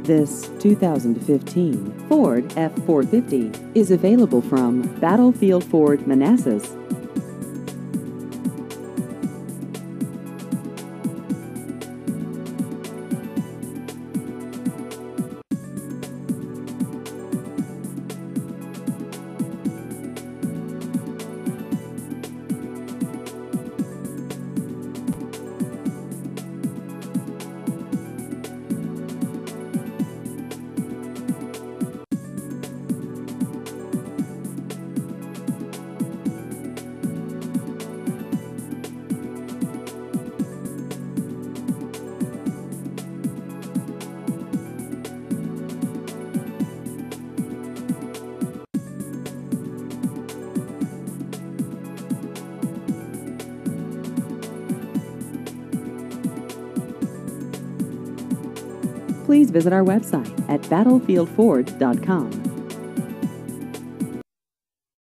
This 2015 Ford F-450 is available from Battlefield Ford Manassas. Please visit our website at battlefieldford.com.